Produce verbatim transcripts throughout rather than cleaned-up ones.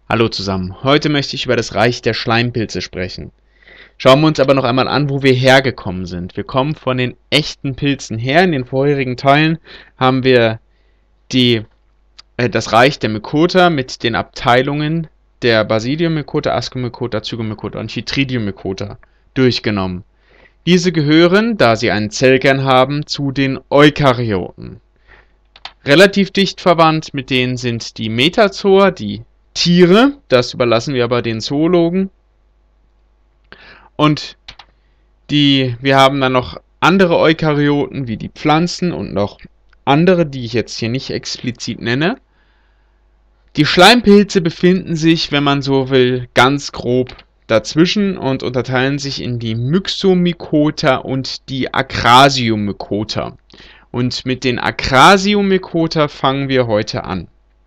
Hallo zusammen, heute möchte ich über das Reich der Schleimpilze sprechen. Schauen wir uns aber noch einmal an, wo wir hergekommen sind. Wir kommen von den echten Pilzen her. In den vorherigen Teilen haben wir die, äh, das Reich der Mycota mit den Abteilungen der Basidiummycota, Ascomycota, Zygomycota und Chytridiummycota durchgenommen. Diese gehören, da sie einen Zellkern haben, zu den Eukaryoten. Relativ dicht verwandt mit denen sind die Metazoa, die Tiere, das überlassen wir aber den Zoologen. Und die, wir haben dann noch andere Eukaryoten wie die Pflanzen und noch andere, die ich jetzt hier nicht explizit nenne. Die Schleimpilze befinden sich, wenn man so will, ganz grob dazwischen und unterteilen sich in die Myxomycota und die Acrasiummycota. Und mit den Acrasiummycota fangen wir heute an.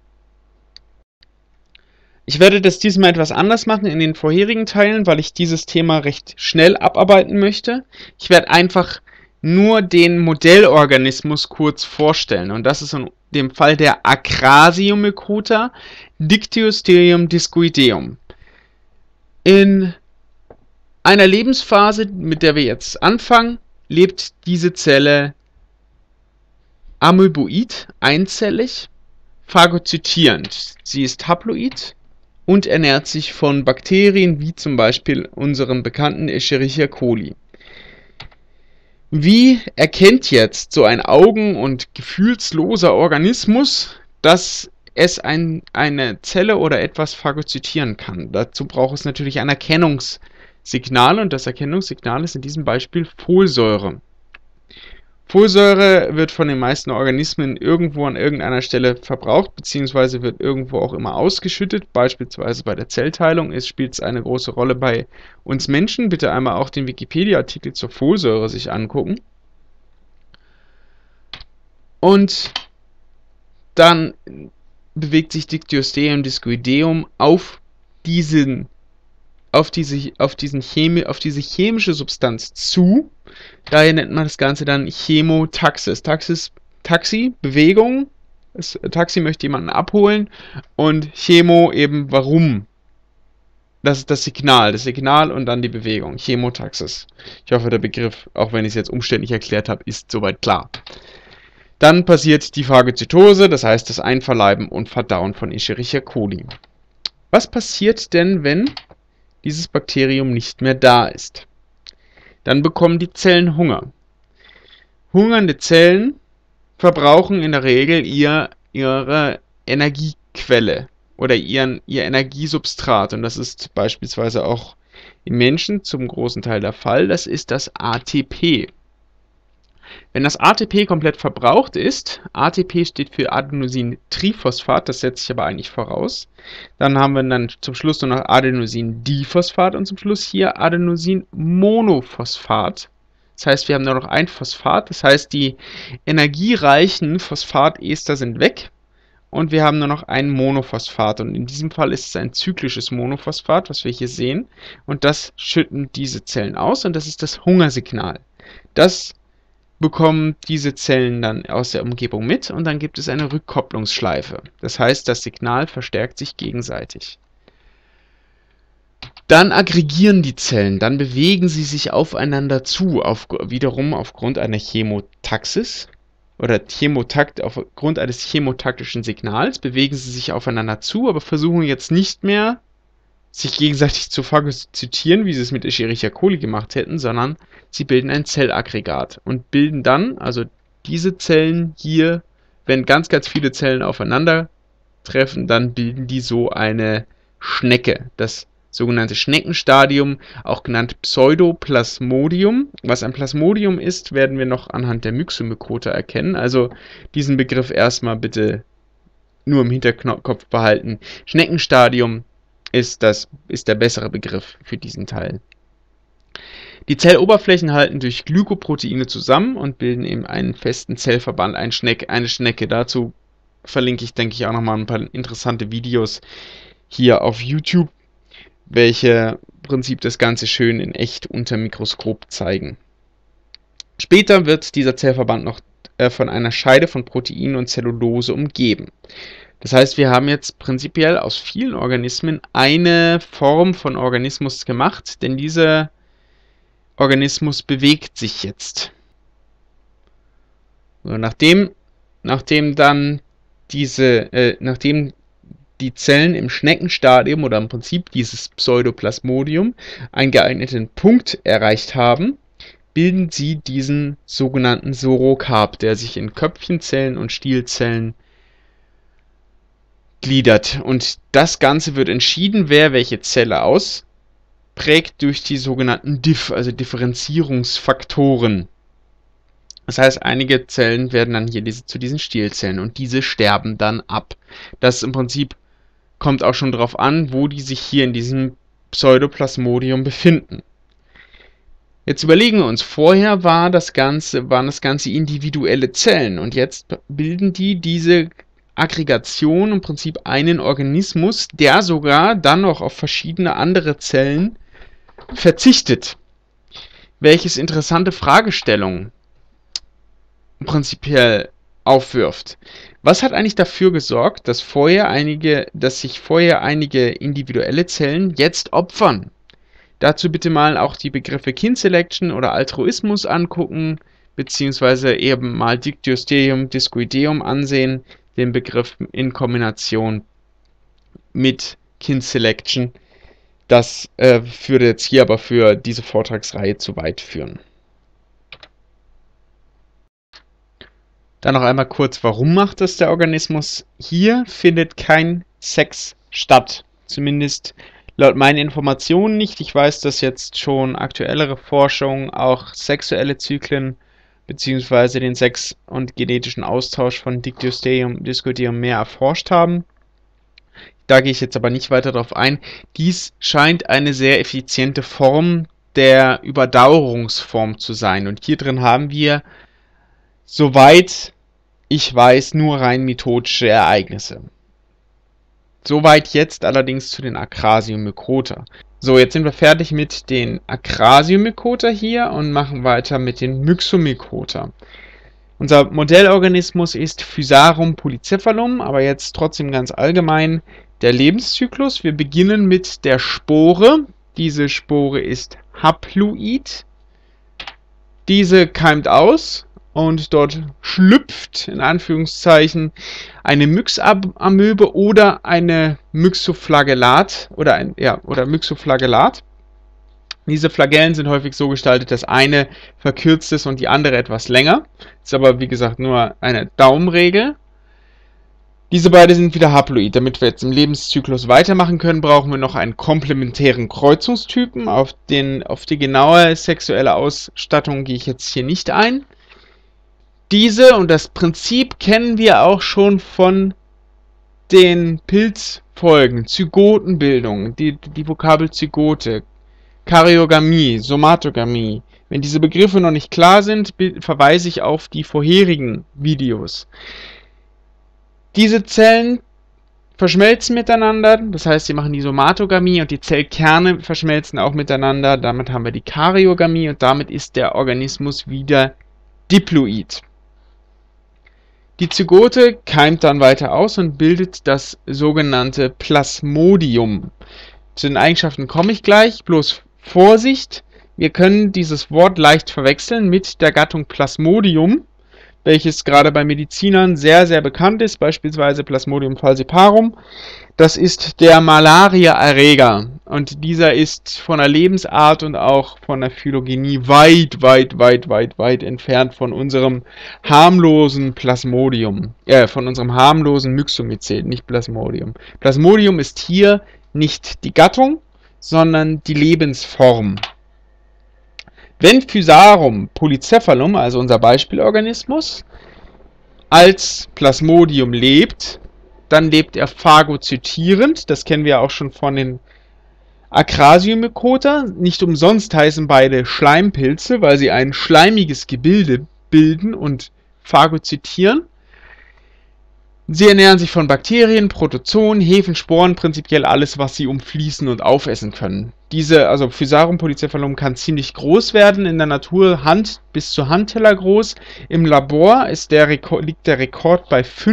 Ich werde das diesmal etwas anders machen in den vorherigen Teilen, weil ich dieses Thema recht schnell abarbeiten möchte. Ich werde einfach nur den Modellorganismus kurz vorstellen. Und das ist in dem Fall der Acrasiummycota Dictyosterium discoideum. In einer Lebensphase, mit der wir jetzt anfangen, lebt diese Zelle amoeboid, einzellig, phagozytierend. Sie ist haploid und ernährt sich von Bakterien wie zum Beispiel unserem bekannten Escherichia coli. Wie erkennt jetzt so ein augen- und gefühlsloser Organismus, dass es ein, eine Zelle oder etwas phagozytieren kann? Dazu braucht es natürlich ein Erkennungssignal und das Erkennungssignal ist in diesem Beispiel Folsäure. Folsäure wird von den meisten Organismen irgendwo an irgendeiner Stelle verbraucht, beziehungsweise wird irgendwo auch immer ausgeschüttet, beispielsweise bei der Zellteilung. Es spielt eine große Rolle bei uns Menschen. Bitte einmal auch den Wikipedia-Artikel zur Folsäure sich angucken. Und dann bewegt sich Dictyosterium discoideum auf diesen auf diese, auf, diesen Chemi, auf diese chemische Substanz zu. Daher nennt man das Ganze dann Chemotaxis. Taxis, Taxi, Bewegung. Das Taxi möchte jemanden abholen. Und Chemo eben warum. Das ist das Signal. Das Signal und dann die Bewegung. Chemotaxis. Ich hoffe, der Begriff, auch wenn ich es jetzt umständlich erklärt habe, ist soweit klar. Dann passiert die Phagozytose, das heißt das Einverleiben und Verdauen von Escherichia coli. Was passiert denn, wenn dieses Bakterium nicht mehr da ist? Dann bekommen die Zellen Hunger. Hungernde Zellen verbrauchen in der Regel ihr, ihre Energiequelle oder ihren, ihr Energiesubstrat. Und das ist beispielsweise auch im Menschen zum großen Teil der Fall. Das ist das A T P. Wenn das A T P komplett verbraucht ist, A T P steht für Adenosintriphosphat, das setze ich aber eigentlich voraus, dann haben wir dann zum Schluss nur noch Adenosindiphosphat und zum Schluss hier Adenosinmonophosphat. Das heißt, wir haben nur noch ein Phosphat, das heißt, die energiereichen Phosphatester sind weg und wir haben nur noch ein Monophosphat. Und in diesem Fall ist es ein zyklisches Monophosphat, was wir hier sehen. Und das schütten diese Zellen aus und das ist das Hungersignal. Das bekommen diese Zellen dann aus der Umgebung mit und dann gibt es eine Rückkopplungsschleife. Das heißt, das Signal verstärkt sich gegenseitig. Dann aggregieren die Zellen, dann bewegen sie sich aufeinander zu, auf, wiederum aufgrund einer Chemotaxis oder Chemotakt, aufgrund eines chemotaktischen Signals bewegen sie sich aufeinander zu, aber versuchen jetzt nicht mehr sich gegenseitig zu phagozytieren, wie sie es mit Escherichia coli gemacht hätten, sondern sie bilden ein Zellaggregat und bilden dann, also diese Zellen hier, wenn ganz, ganz viele Zellen aufeinandertreffen, dann bilden die so eine Schnecke, das sogenannte Schneckenstadium, auch genannt Pseudoplasmodium. Was ein Plasmodium ist, werden wir noch anhand der Myxomycota erkennen, also diesen Begriff erstmal bitte nur im Hinterkopf behalten. Schneckenstadium ist, das, ist der bessere Begriff für diesen Teil. Die Zelloberflächen halten durch Glykoproteine zusammen und bilden eben einen festen Zellverband, ein Schneck, eine Schnecke. Dazu verlinke ich, denke ich, auch nochmal ein paar interessante Videos hier auf YouTube, welche im Prinzip das Ganze schön in echt unter Mikroskop zeigen. Später wird dieser Zellverband noch äh, von einer Scheide von Proteinen und Zellulose umgeben. Das heißt, wir haben jetzt prinzipiell aus vielen Organismen eine Form von Organismus gemacht, denn dieser Organismus bewegt sich jetzt. So, nachdem, nachdem dann diese, äh, nachdem die Zellen im Schneckenstadium oder im Prinzip dieses Pseudoplasmodium einen geeigneten Punkt erreicht haben, bilden sie diesen sogenannten Saurokarp, der sich in Köpfchenzellen und Stielzellen gliedert. Und das Ganze wird entschieden, wer welche Zelle ausprägt, durch die sogenannten Diff, also Differenzierungsfaktoren. Das heißt, einige Zellen werden dann hier diese, zu diesen Stielzellen und diese sterben dann ab. Das im Prinzip kommt auch schon darauf an, wo die sich hier in diesem Pseudoplasmodium befinden. Jetzt überlegen wir uns, vorher war das Ganze, waren das Ganze individuelle Zellen und jetzt bilden die diese Aggregation im Prinzip einen Organismus, der sogar dann noch auf verschiedene andere Zellen verzichtet. Welches interessante Fragestellungen prinzipiell aufwirft. Was hat eigentlich dafür gesorgt, dass vorher einige, dass sich vorher einige individuelle Zellen jetzt opfern? Dazu bitte mal auch die Begriffe Kin Selection oder Altruismus angucken, beziehungsweise eben mal Dictyostelium, Discoideum ansehen, den Begriff in Kombination mit Kin Selection. Das äh, würde jetzt hier aber für diese Vortragsreihe zu weit führen. Dann noch einmal kurz, warum macht das der Organismus? Hier findet kein Sex statt. Zumindest laut meinen Informationen nicht. Ich weiß, dass jetzt schon aktuellere Forschung auch sexuelle Zyklen bzw. den Sex- und genetischen Austausch von Dictyostelium, Discoideum mehr erforscht haben. Da gehe ich jetzt aber nicht weiter darauf ein. Dies scheint eine sehr effiziente Form der Überdauerungsform zu sein. Und hier drin haben wir, soweit ich weiß, nur rein methodische Ereignisse. Soweit jetzt allerdings zu den Acrasiummycota. So, jetzt sind wir fertig mit den Acrasiummycota hier und machen weiter mit den Myxomycota. Unser Modellorganismus ist Physarum polycephalum, aber jetzt trotzdem ganz allgemein der Lebenszyklus. Wir beginnen mit der Spore. Diese Spore ist haploid. Diese keimt aus. Und dort schlüpft, in Anführungszeichen, eine Myxamöbe oder eine Myxoflagellat oder ein ja oder Myxoflagellat. Diese Flagellen sind häufig so gestaltet, dass eine verkürzt ist und die andere etwas länger. Das ist aber, wie gesagt, nur eine Daumenregel. Diese beiden sind wieder haploid. Damit wir jetzt im Lebenszyklus weitermachen können, brauchen wir noch einen komplementären Kreuzungstypen. Auf, den, auf die genaue sexuelle Ausstattung gehe ich jetzt hier nicht ein. Diese und das Prinzip kennen wir auch schon von den Pilzfolgen, Zygotenbildung, die, die Vokabel Zygote, Karyogamie, Somatogamie. Wenn diese Begriffe noch nicht klar sind, verweise ich auf die vorherigen Videos. Diese Zellen verschmelzen miteinander, das heißt, sie machen die Somatogamie und die Zellkerne verschmelzen auch miteinander. Damit haben wir die Karyogamie und damit ist der Organismus wieder diploid. Die Zygote keimt dann weiter aus und bildet das sogenannte Plasmodium. Zu den Eigenschaften komme ich gleich, bloß Vorsicht, wir können dieses Wort leicht verwechseln mit der Gattung Plasmodium, welches gerade bei Medizinern sehr, sehr bekannt ist, beispielsweise Plasmodium falciparum. Das ist der Malaria-Erreger und dieser ist von der Lebensart und auch von der Phylogenie weit, weit, weit, weit, weit entfernt von unserem harmlosen Plasmodium, äh, von unserem harmlosen Myxomycet, nicht Plasmodium. Plasmodium ist hier nicht die Gattung, sondern die Lebensform. Wenn Physarum polycephalum, also unser Beispielorganismus, als Plasmodium lebt, dann lebt er phagozytierend. Das kennen wir auch schon von den Acrasiummycota. Nicht umsonst heißen beide Schleimpilze, weil sie ein schleimiges Gebilde bilden und phagozytieren. Sie ernähren sich von Bakterien, Protozoen, Hefen, Sporen, prinzipiell alles, was sie umfließen und aufessen können. Diese, also Physarum polycephalum kann ziemlich groß werden, in der Natur Hand bis zu Handteller groß. Im Labor ist der Rekord, liegt der Rekord bei fünf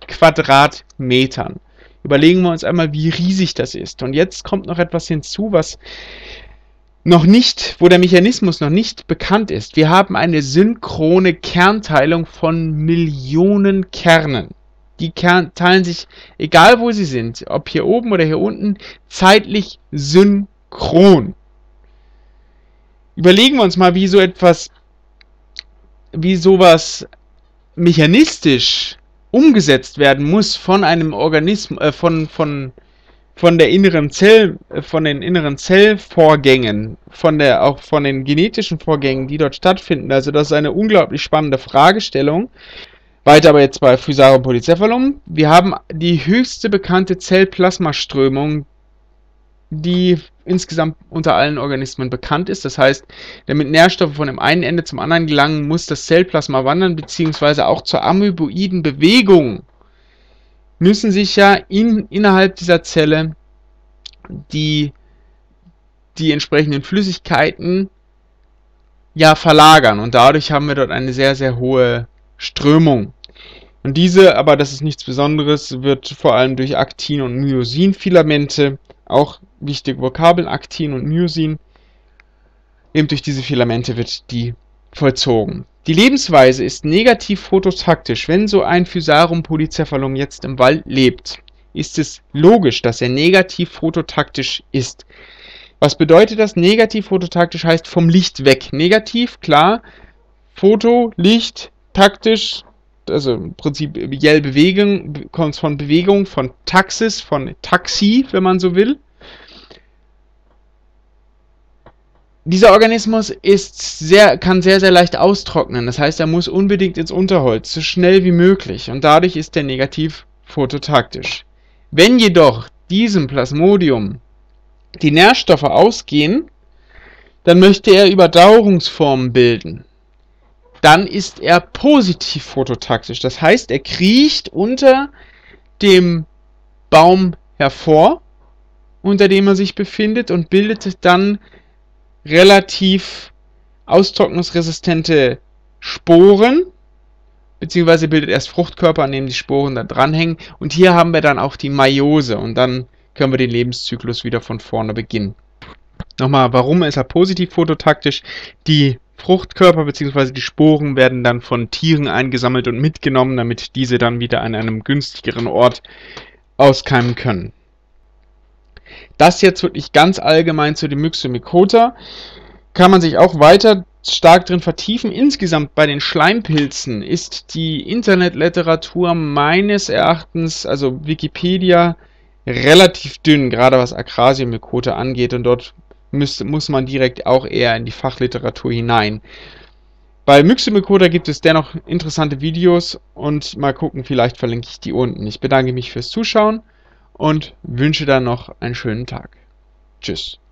Quadratmetern. Überlegen wir uns einmal, wie riesig das ist. Und jetzt kommt noch etwas hinzu, was noch nicht, wo der Mechanismus noch nicht bekannt ist. Wir haben eine synchrone Kernteilung von Millionen Kernen. Die Kern teilen sich, egal wo sie sind, ob hier oben oder hier unten, zeitlich synchron. Überlegen wir uns mal, wie so etwas, wie sowas mechanistisch umgesetzt werden muss von einem Organismus, äh, von, von, von der inneren Zell, äh, von den inneren Zellvorgängen, von der, auch von den genetischen Vorgängen, die dort stattfinden. Also das ist eine unglaublich spannende Fragestellung. Weiter aber jetzt bei Physarum polycephalum. Wir haben die höchste bekannte Zellplasmaströmung, die insgesamt unter allen Organismen bekannt ist. Das heißt, damit Nährstoffe von dem einen Ende zum anderen gelangen, muss das Zellplasma wandern, beziehungsweise auch zur amoeboiden Bewegung müssen sich ja in, innerhalb dieser Zelle die, die entsprechenden Flüssigkeiten ja verlagern. Und dadurch haben wir dort eine sehr, sehr hohe Strömung. Und diese, aber das ist nichts Besonderes, wird vor allem durch Aktin- und Myosin-Filamente, auch wichtige Vokabeln, Aktin und Myosin, eben durch diese Filamente wird die vollzogen. Die Lebensweise ist negativ phototaktisch. Wenn so ein Physarum polycephalum jetzt im Wald lebt, ist es logisch, dass er negativ phototaktisch ist. Was bedeutet das? Negativ phototaktisch heißt vom Licht weg. Negativ, klar, Photo, Licht, taktisch, also im Prinzip Bewegung, kommt von Bewegung, von Taxis, von Taxi, wenn man so will. Dieser Organismus ist sehr, kann sehr, sehr leicht austrocknen. Das heißt, er muss unbedingt ins Unterholz, so schnell wie möglich. Und dadurch ist er negativ phototaktisch. Wenn jedoch diesem Plasmodium die Nährstoffe ausgehen, dann möchte er Überdauerungsformen bilden. Dann ist er positiv phototaktisch. Das heißt, er kriecht unter dem Baum hervor, unter dem er sich befindet, und bildet dann relativ austrocknungsresistente Sporen, beziehungsweise bildet erst Fruchtkörper, an denen die Sporen da dranhängen. Und hier haben wir dann auch die Meiose und dann können wir den Lebenszyklus wieder von vorne beginnen. Nochmal, warum ist er positiv phototaktisch? Die Fruchtkörper bzw. die Sporen werden dann von Tieren eingesammelt und mitgenommen, damit diese dann wieder an einem günstigeren Ort auskeimen können. Das jetzt wirklich ganz allgemein zu dem Myxomycota. Kann man sich auch weiter stark drin vertiefen. Insgesamt bei den Schleimpilzen ist die Internetliteratur meines Erachtens, also Wikipedia, relativ dünn, gerade was Acrasiomycota angeht, und dort müsste, muss man direkt auch eher in die Fachliteratur hinein. Bei Myxomycota gibt es dennoch interessante Videos und mal gucken, vielleicht verlinke ich die unten. Ich bedanke mich fürs Zuschauen und wünsche dann noch einen schönen Tag. Tschüss.